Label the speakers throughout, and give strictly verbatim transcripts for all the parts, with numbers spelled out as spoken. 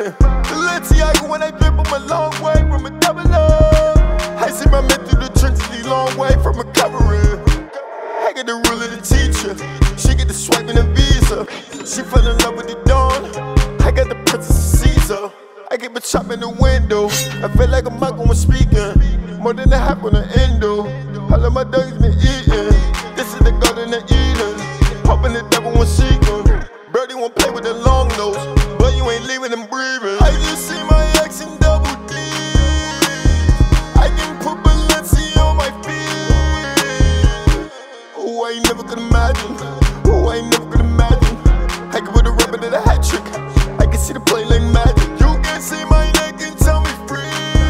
Speaker 1: Madden. Balenciaga when I drip, I'm a long way from a double up. I see my men through the trenches, a long way from recovering. I get the rule of the teacher, she get the swipe and the visa. She fell in love with the dawn, I got the princess of Caesar. I get my chop in the window, I feel like a Michael when speaking. More than a half on the endo, all of my dogs been eating. This is the garden of Eden, hoping the devil won't seek him. Birdie won't play with the long nose, but you ain't leaving him breathing. I just see my ex in double D, I can put Balenci on my feet. Oh, I ain't never could imagine, oh, I ain't never could imagine. I can put a rubber to the hat trick, I can see the play like magic. You can see my neck and tell me free.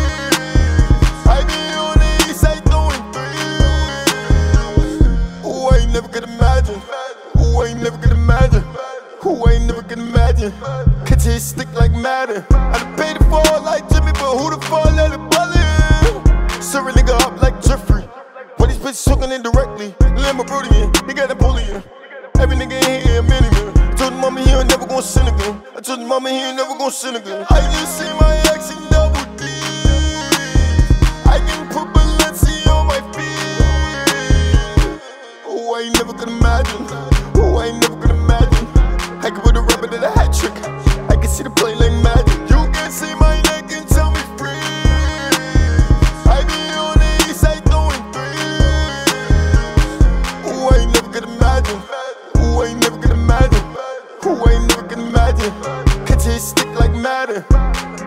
Speaker 1: I be on the east side throwing threes. Oh, I ain't never could imagine, oh, I ain't never could imagine. Who I ain't never could imagine. Catch his stick like Madden. I done paid it for like Jimmy, but who the fuck let it ballin'? Serve a nigga up like Jeffrey. When these bitches talking indirectly, Lamborghini, he got Napoleon. Every nigga in here a miniman. I told him mama he ain't never gon' sin again. I told him mama he ain't never gon' sin again. I just see my ex in double D, I can put Balenci on my feet. Oh, I ain't never could imagine. Oh, I ain't never could imagine. I can put a rubber to the hat trick, I can see the play like magic. You can see my neck and tell me free. I be on the east side throwing threes. Ooh, I ain't never could imagine. Ooh, I ain't never could imagine. Ooh, I ain't never could imagine. Catch his stick like Madden.